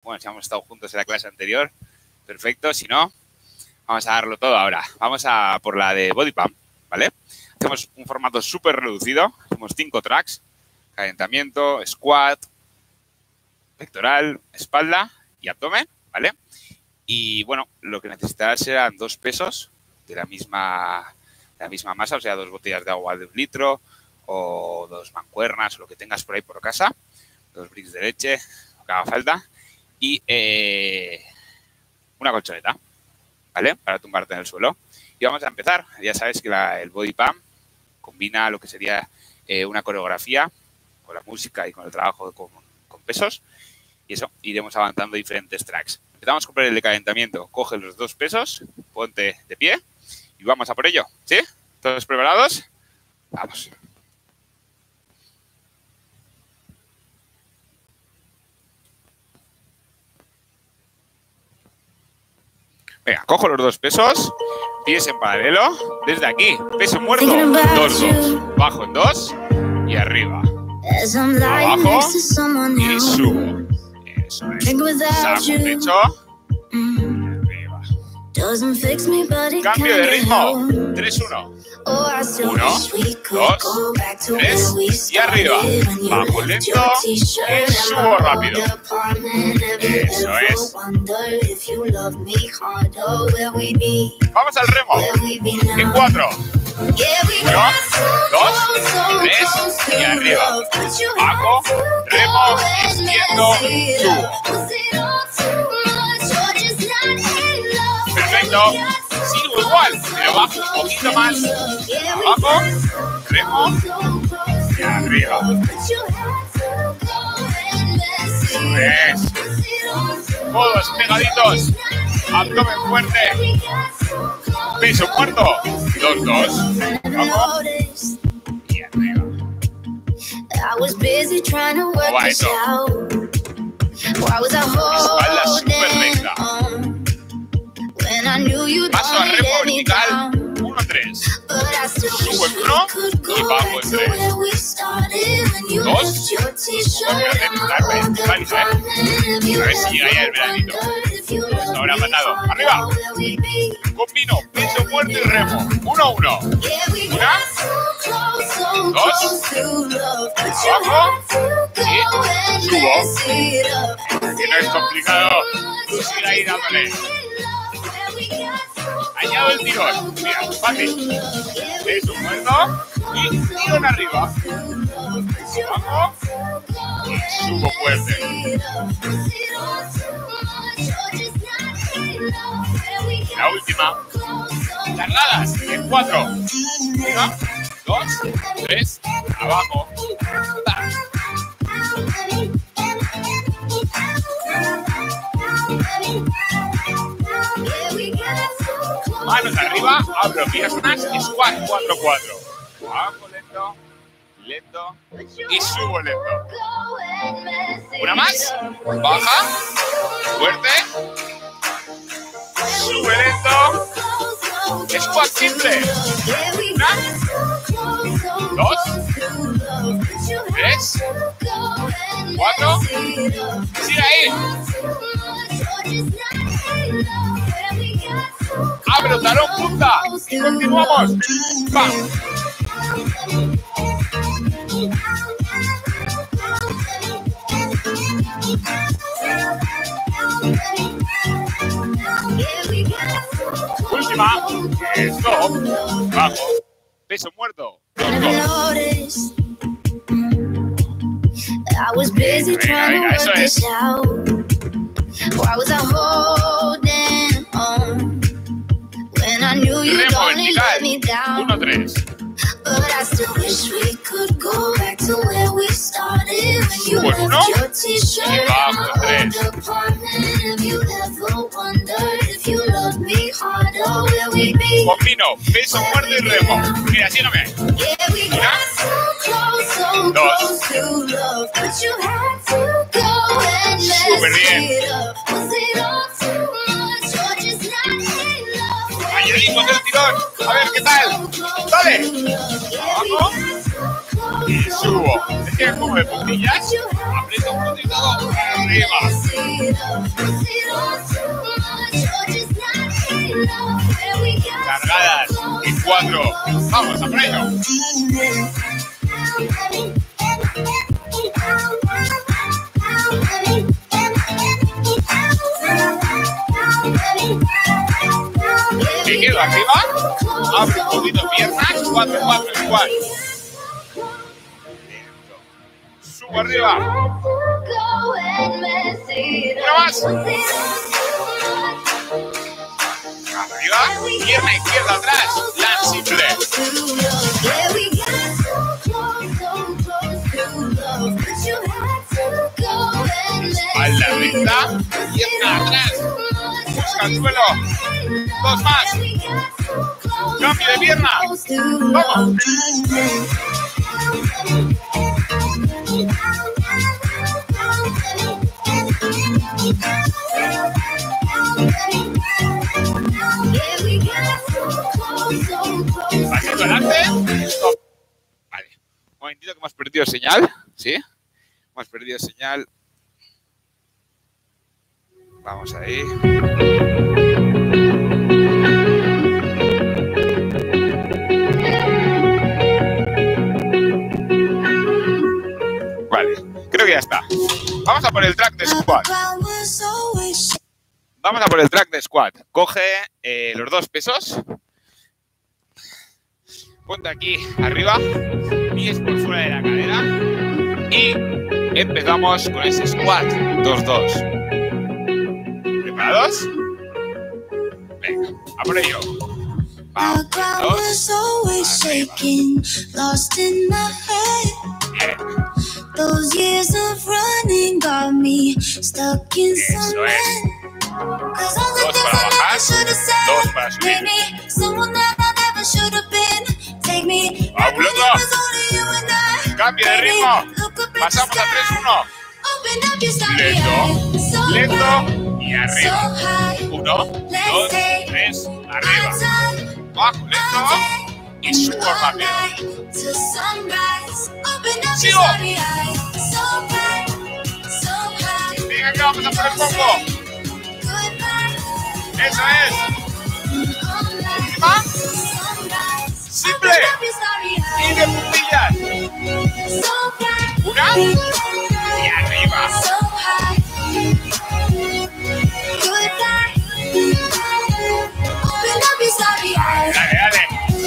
Bueno, si hemos estado juntos en la clase anterior, perfecto. Si no, vamos a darlo todo ahora. Vamos a por la de Body Pump, ¿vale? Hacemos un formato súper reducido. Hacemos 5 tracks. Calentamiento, squat, pectoral, espalda y abdomen, ¿vale? Y, bueno, lo que necesitarás serán 2 pesos de la misma masa, o sea, 2 botellas de agua de 1 litro o 2 mancuernas o lo que tengas por ahí por casa, 2 bricks de leche, lo que haga falta, y una colchoneta, ¿vale? Para tumbarte en el suelo. Y vamos a empezar. Ya sabes que el Body Pump combina lo que sería una coreografía con la música y con el trabajo con pesos. Y eso, iremos avanzando diferentes tracks. Empezamos con el de calentamiento. Coge los 2 pesos, ponte de pie y vamos a por ello. ¿Sí? ¿Todos preparados? Vamos. Venga, cojo los 2 pesos, pies en paralelo, desde aquí, peso muerto, 2, bajo en 2 y arriba. Abajo y subo. Eso es. Saco pecho y arriba. Cambio de ritmo. 3, 1. 1, 2, 3 y arriba. Bajo lento y subo rápido. Eso es. Vamos al remo. En 4. 1, 2, 3 y arriba. Bajo, remo, extiendo, subo. Perfecto. Sigo igual, pero bajo un poquito más. Abajo, remo y arriba. ¿Ves? Codos pegaditos. Abdomen fuerte. Peso muerto. 2, 2. Abajo y arriba. ¿Cómo va eso? Espalda súper recta. Paso a remo vertical. 1, 3. Subo en 1 y bajo en 3. 2. A ver si llega ya el veranito. Ahora matado. Arriba. Combino peso muerto y remo. 1, 1. 1, 2. Abajo. Y subo. Que no es complicado. Sigue ahí dándole. Añado el tirón. Mira, fácil. Peso muerto y tirón arriba. Abajo y subo fuerte. La última. Cargadas en 4. 1, 2, 3. Abajo. Manos arriba, abro piernas, squat 4-4. Bajo lento, lento y subo lento. Una más, baja, fuerte, sube lento, squat simple. 1, 2, 3, 4, sigue ahí. Abro talón punta y continuamos. ¡Pam! Última. Stop. Bajo. Peso muerto. Venga, eso es. Remo vertical. 1, 3. Subo en 1 y bajo en 3. Combino peso muerto y remo. Mira, sígueme. 1, 2. Súper bien. Añadimos el tirón. A ver qué tal. Dale. Abajo. y subo. Es que como de puntillas, aprieto un poquito arriba. Cargadas en 4. Vamos, a por ello. Me quedo arriba, abro un poquito piernas, 4, 4, igual. Subo arriba. Una más. Arriba, pierna izquierda atrás, land simple. Espalda recta, pierna atrás, busca el suelo. 2 más. Cambio de pierna. Vamos. Pasito adelante. Stop. Vale. Un momentito que hemos perdido señal. ¿Sí? Hemos perdido señal. Vamos ahí. Vale, creo que ya está. Vamos a por el track de squat. Vamos a por el track de squat. Coge los 2 pesos. Ponte aquí arriba. Pies por fuera de la cadera. Y empezamos con ese squat 2-2. ¿Preparados? Venga, a por ello. Vamos, 2. Bien. Those years of running got me stuck in some land. 'Cause all the things I never should have said. 2 para subir. Made me someone that I never should have been. Take me back when it was only you and I. Cambio de ritmo. Pasamos a 3-1. Lento, lento y arriba. 1, 2, 3, arriba. Bajo, lento y subo rápido. ¡Sigo! Venga, que vamos a por el combo. Eso es. Última. Simple. Y de puntillas. 1 y arriba. Dale, dale.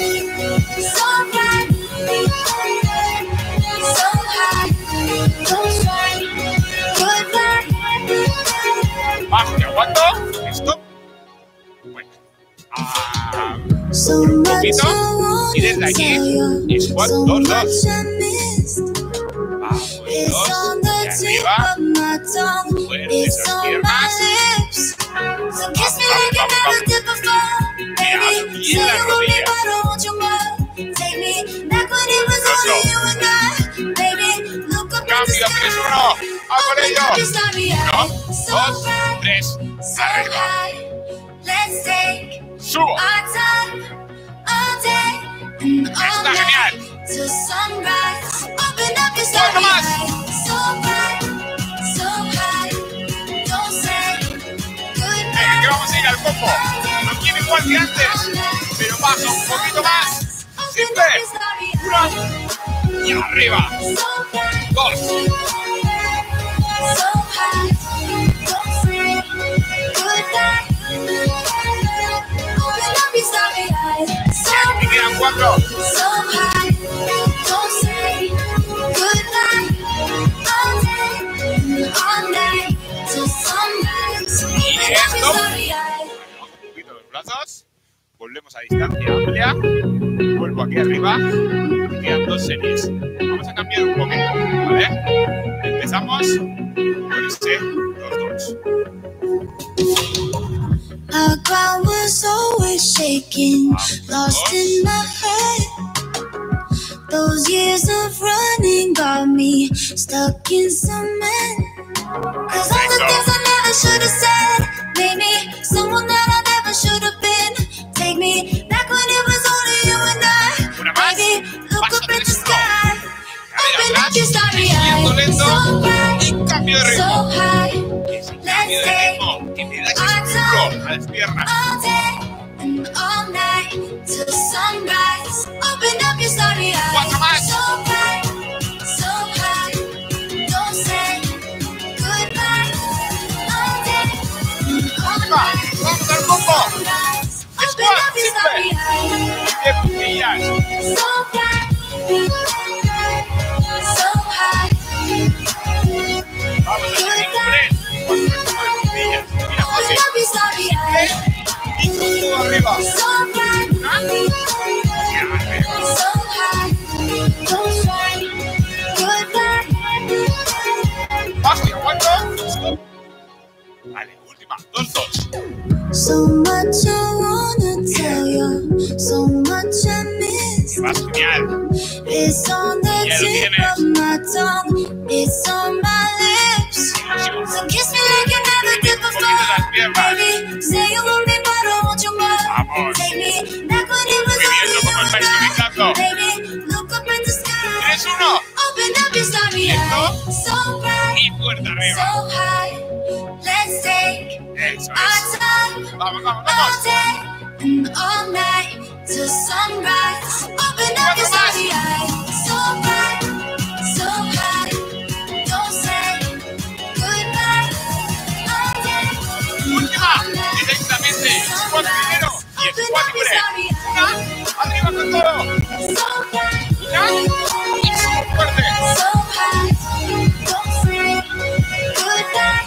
Bajo, te aguanto. Stop. Bueno. Un poquito. Y desde aquí, squat 2-2. Vamos, 2. Y arriba. Fuerte esas piernas. Vamos, vamos. Y las rodillas. Cambio, 3-1. ¡A por ello! 1, 2, 3. Arriba. Subo. Está genial. 4 más. Venga, que vamos a ir al combo. No tiene igual que antes, pero paso un poquito más. Simple. 1 y arriba. 2. Me quedan 4. Y esto. Bajamos un poquito los brazos. Volvemos a distancia amplia. Vuelvo aquí arriba. Me quedan 2 series. Vamos a cambiar un poquito, ¿vale? Empezamos con este 2-2. Our ground was always shaking, lost in my head. Those years of running got me stuck in cement. 'Cause all the things I never should have said made me someone that I never should have been. Take me back when it was only you and I. Baby, look up at the sky. ritmo. Y me das ese duro a las piernas. All day and all night till sunrise. Open up your starry eyes. Cuatro más. So bright, so high. Don't say goodbye. All day and all night Vamos al till combo. sunrise. Open up your starry eyes. ¡Qué puntillas! So bright, so high. Vamos a hacer tres. Puntillas. Mira, Open José. up your starry eyes. Y todo arriba. So bright, so high. Don't say goodbye. Bajo y aguanto. Vale, última. 2-2. So much I wanna tell you, so much I miss. Vas genial. It's on the Ya lo tip tienes. of my tongue, it's on my lips. So kiss me like you never did las before. piernas. Baby, say you want me, but I want you more. Vamos. Take me back when it was Qué bien, only cómo you estáis and I. conectando. Baby, look up at the sky. 3-1. Open up your starry Lento. eyes. So bright, Y puerta arriba. so high. Let's take Eso our es. time. Vamos, vamos, All vamos. day and all night till sunrise. Open up your starry eyes. So bright, so high. Don't say goodbye. All day and Última. all night Directamente. till Squat primero. sunrise. Y Open squat up your libre. starry Una. eyes. Arriba con todo. So bright, Ya. Y fuerte. so high. Don't say goodbye.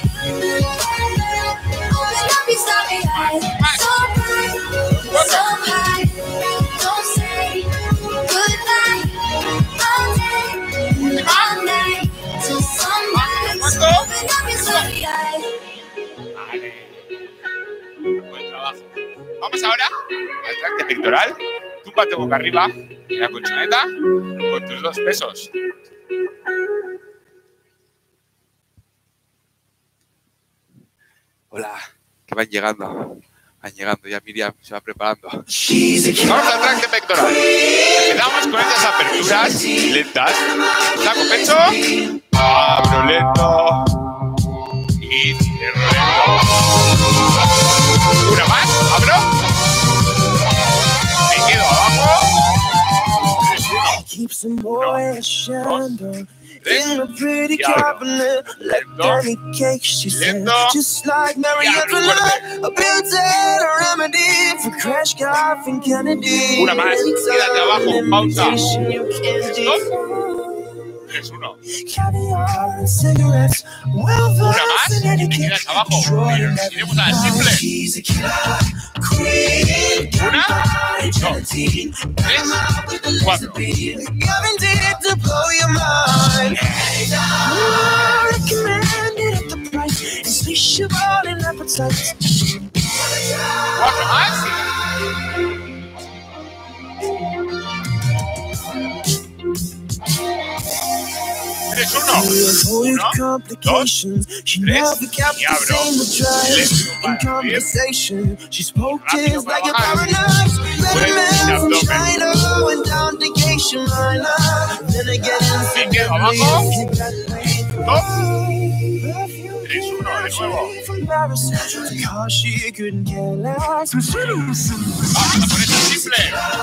Open up your starry eyes. So bright, so high. Don't say goodbye. All day, all night till sunrise. Open up your starry eyes. Vale. Buen trabajo. Vamos ahora al track de pectoral. Túmbate boca arriba en la colchoneta con tus dos pesos. Hola, que van llegando. Van llegando, ya Miriam se va preparando. Vamos al track de pectoral. Empezamos con estas aperturas lentas. Saco pecho, abro lento y cierro lento. Una más, abro. Me quedo abajo. 3-1. Keep some boyish under in a pretty Y abro. cabinet like Lento. Danny Cake, she said. Lento. Just like Mary Y abro Antoinette, a built-in remedy for crash cough and Kennedy. Una más. Quédate abajo, pausa. Invitation you can't Stop. decline. 3-1. Caviar and cigarettes, well Una versed más in y te etiquette. quedas abajo. Extraordinary Iremos a la simple. She's a killer queen. Una, dos, Gelatine. 3, 4. Guaranteed to blow your mind. Recommended at the price. Insatiable in appetite. 4 más. To 3-1. avoid complications, she tres, never kept y the abro. same address. Lento, In para conversation, she spoke Rápido just para like a bajar. baroness. Met a Fuerte man from abdomen. China, went down to Geisha Minor. Then again, Me quedo abajo. hit that plane. 3-1 de nuevo. From Paris, because she couldn't care less. Vamos a por esta simple.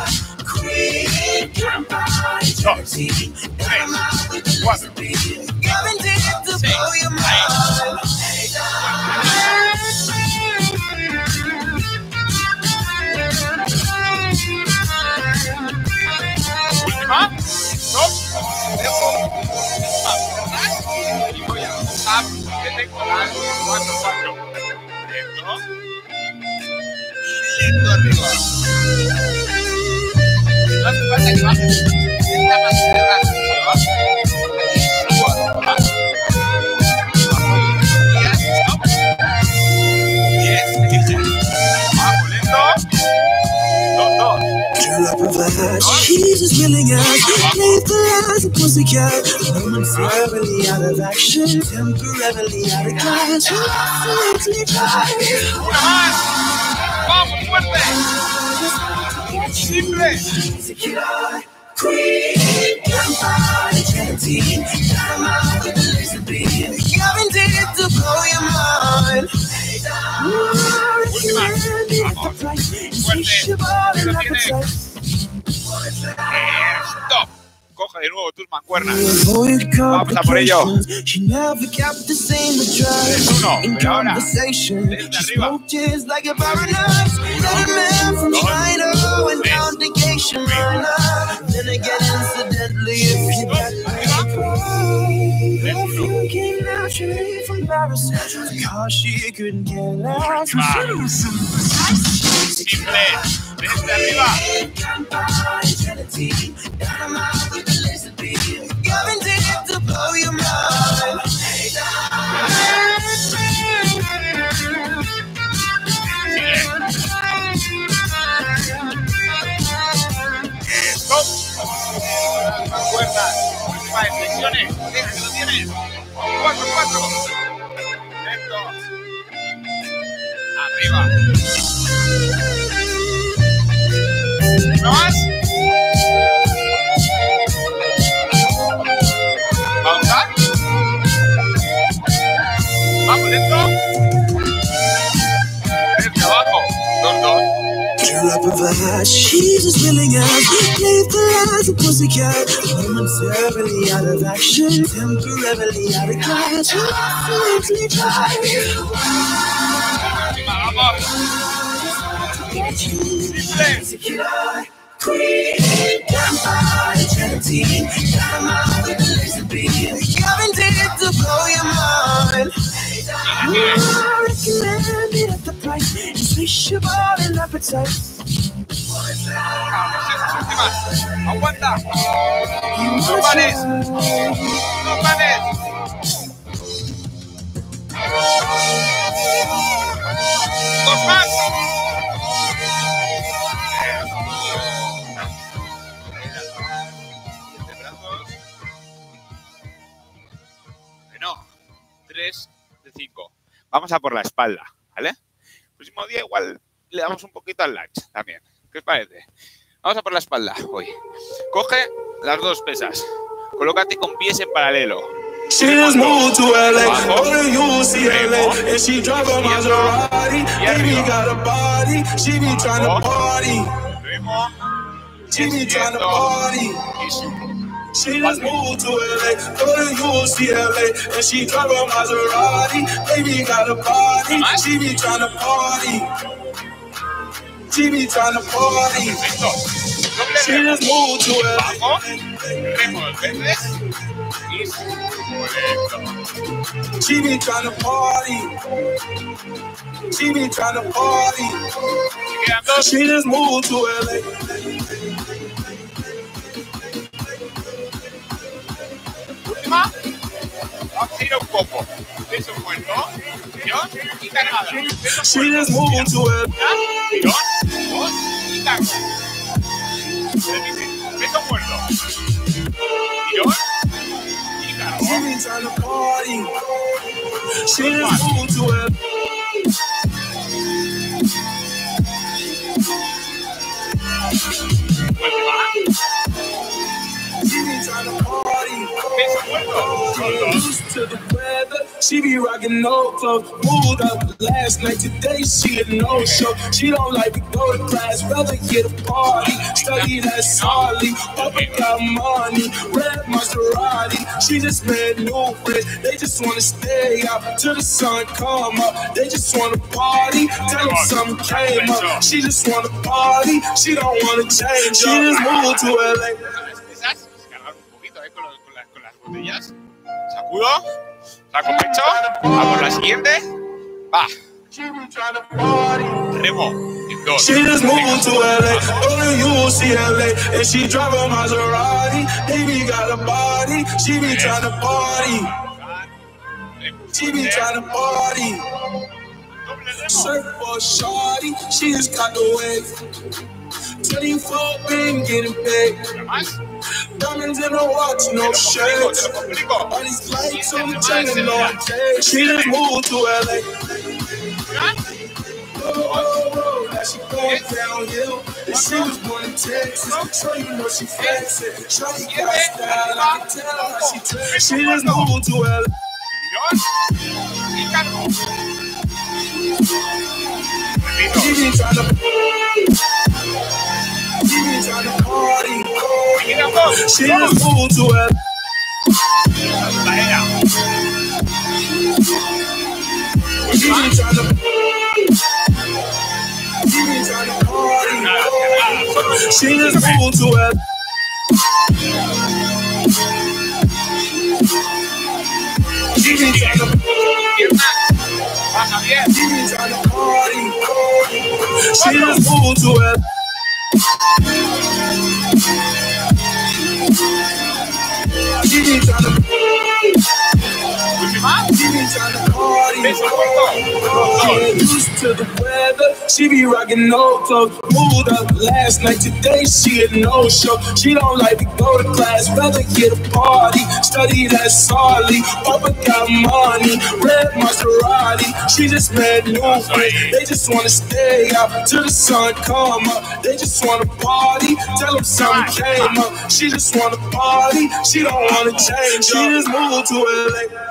1, 2, 3, 4. Guaranteed to blow your mind. Última. Stop. Dejo. Y voy a up detectoral 4-4. Lento. Lento arriba. No hace falta que bajes. Está más cerrado. Abajo lento. 2-2. Girl, I provide. She's as willing as playful as a pussycat. Momentarily out of action, temporarily out of class. Absolutely fine. Una más. Vamos, fuerte. Simple. She's a killer queen. Gunpowder gelatine. Dynamite with a laser beam. guaranteed to blow your mind. Última. Vamos. Fuerte. Lo tienes. Stop. Coge de nuevo tus mancuernas. Vamos a por ello. 3-1, pero ahora desde arriba. 1, 2, 3. Simple. Desde arriba. Stop. Mancuernas. Últimas flexiones. Que lo tienes. 4, 4. Esto. Arriba. ¿No más? Vamos a. Vamos dentro. Desde abajo. 2, 2. She's as willing as playful as a pussycat, momentarily out of action, temporarily out of class. Absolutely tired. Vamos. Simple. Queen, guaranteed to blow your mind. Recommended at the price, insatiable in appetite. Vamos, esas últimas. Aguanta. No pares. No pares. Dos más. Bueno, 3 de 5. Vamos a por la espalda, ¿vale? El próximo día igual le damos un poquito al lunge también. ¿Qué os parece? Vamos a por la espalda hoy. Coge las dos pesas. Colócate con pies en paralelo. She just moved to LA, go to UCLA, and she drive a Maserati. Baby got a body, she be trying to party. She be trying to party. She just moved to LA, go to UCLA, and she drive a Maserati. Baby got a body, she be trying to party. She be trying to party. She just moved to LA. She be trying to party. She be trying to party. She just moved to LA. Última. Vamos a ir un poco. Peso muerto. Tirón y cargada. She just moved to LA. Tirón, 2 y carga. Peso muerto. Tirón. She be trying to party. She just moved to LA. She be trying to party. Used to the weather. She be rocking no clothes. Moved up last night. Today she a no show. She don't like to go to class. Rather get a party. Study that solid. Up and got money. Red Maserati. She just made new friends. They just wanna stay out till the sun come up. They just wanna party. Tell them something came up. She just wanna party. She don't wanna change. She just moved to LA. Con las botellas. Sacudo. Saco pecho. Vamos la siguiente. Va. Remo. En 2. She just moved to LA, go to UCLA, and she drive a Maserati. Baby got a body, she be trying to party. She be trying to party. Surf for shawty, she just got the wave. 24 been getting paid. Diamonds in her watch, no shades. All these lights on the chain and no day. She just moved to LA. Oh, now she going downhill. And she was born in Texas, so you know she flexing. Shawty got style, I can tell how she dressed. She just moved to LA. Y cargo. Repito. She just moved to LA. She been trying to party. She just moved to LA. She been trying to party. She just moved to LA. She been trying to party. She used to the weather. She be rocking no clothes. Moved up last night. Today she a no show. She don't like to go to class. Rather get a party. Study that solidly. Papa got money. Red Maserati. She just met new friends. They just wanna stay out till the sun come up. They just wanna party. Tell them something came up. She just wanna party. She don't wanna change. She just moved to LA.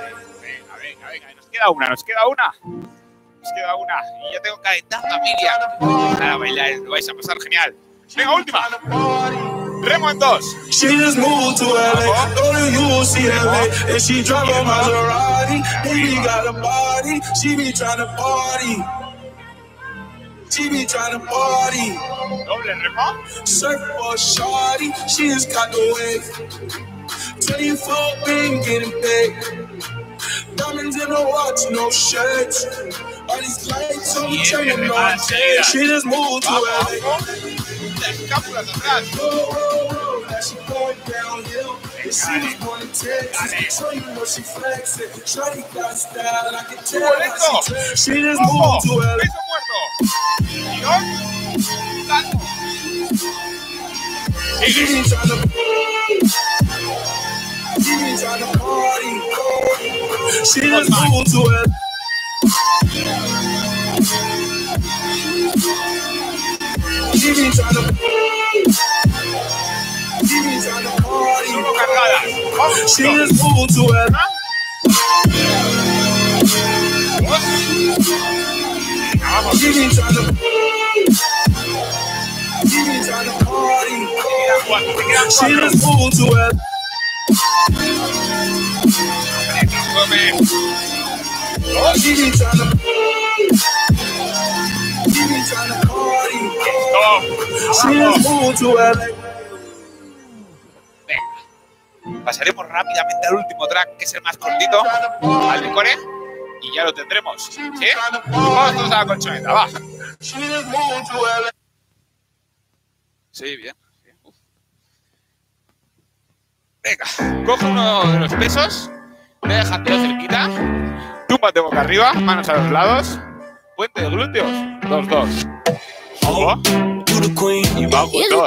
Nos queda una. Y ya tengo calentado, familia. Para bailar, lo vais a pasar genial. Venga, última. Remo en 2. She just moved to LA, go to UCLA, and she drive a Maserati. Baby got a body, she be trying to party. She be trying to party. Doble remo. Surfboard shawty, she just got the wave. 24 been getting big. Diamonds in her watch, no shirts. All these lights on the train, no shirts. She just moved to LA. Cápsulas atrás. Now she going downhill. And she was born in Texas, so you know she flexing. Shorty got style, I can tell how she dressed. She just moved to LA. Peso muerto. Tanto. She been trying to party. She just moved to LA. She been trying to party. Solo cargadas. She just moved to LA. She been trying to party. She just moved to LA. She been trying to party. She just moved to LA. Venga. Pasaremos rápidamente al último track, que es el más cortito, al de Core, y ya lo tendremos. ¿Sí? Vamos todos a la colchoneta, va. Sí, bien. Uf. Venga, coge uno de los pesos, me déjatelo cerquita, túmbate boca arriba, manos a los lados, puente de glúteos, 2-2. Subo y bajo 2.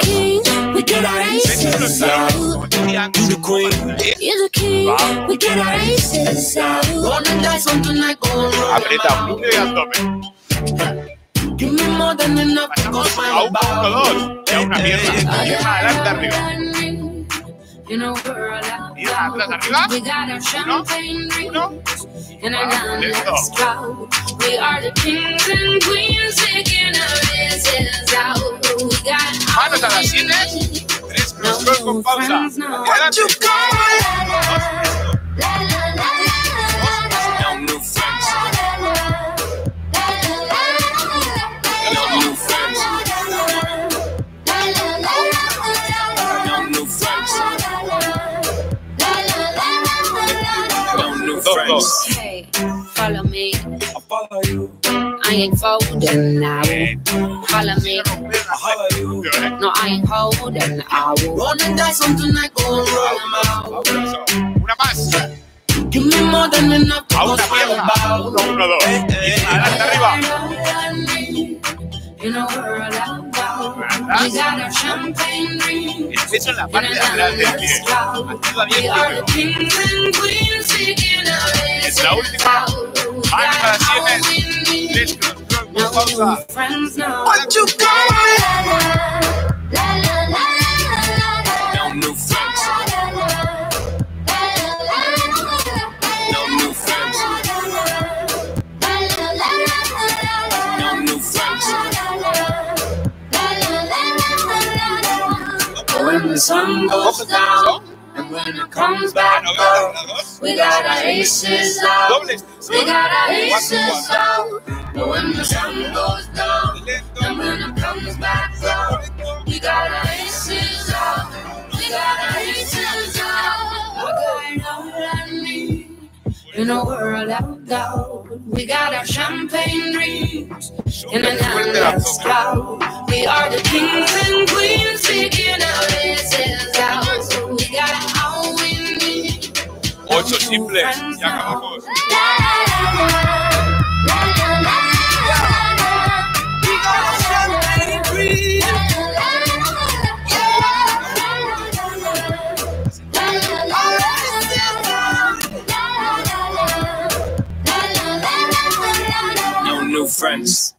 Aprieta glúteo y abdomen. A 1-2 y a una pierna. Pierna adelante arriba. Pierna atrás arriba. 1. Manos a las 7. 3 cross con pausa. Adelante. Hey, follow me. I follow you. I ain't folding now. Follow me. No, I ain't holding. I will run and die something like gold. Una más. Give me more than enough. A una pierna. 1-2. Adelante arriba. El peso en la parte de atrás del pie. Activa bien el es la última. Manos a las 7. 3 con pausa. What you No new friends. No new friends. the sun goes down, and when it comes back up, we got our aces out. We got our aces out. But when the sun goes down, and when it comes back up, we got our aces out. We got our aces out. I got all I need in a world of doubt. We got our champagne dreams in an endless drought. We are the kings and queens figuring our aces out. So we got all we need. 8 simples, ya acabamos. We got our champagne dreams. No new friends.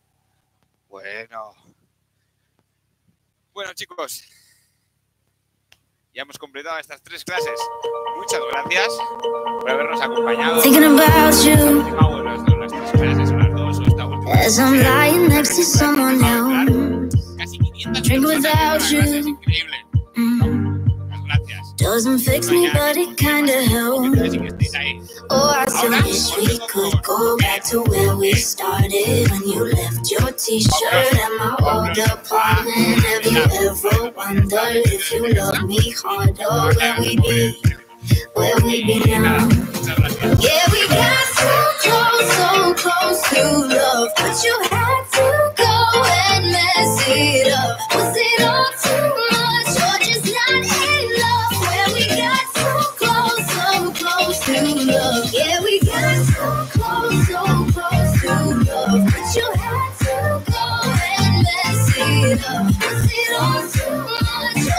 Bueno, chicos, ya hemos completado estas 3 clases. Muchas gracias por habernos acompañado. Thinking about you Las 3 clases son las 2 o esta última. as I'm lying next to someone else. Casi 500 Drink personas without en you. una clase, es increíble. Muchas gracias. Doesn't fix me, but it kinda helps. Así que estéis ahí. Oh, I still wish we could go back to where we started. When you left your t-shirt at my old apartment. Have you ever wondered if you love me harder? Where we be? Where we be now? Yeah, we got so close to love, but you had to go and mess it up. Was it all too much or just not enough? Where we got so close to love. Yeah, we got so close to love, but you had to go and mess it up. Was it all too much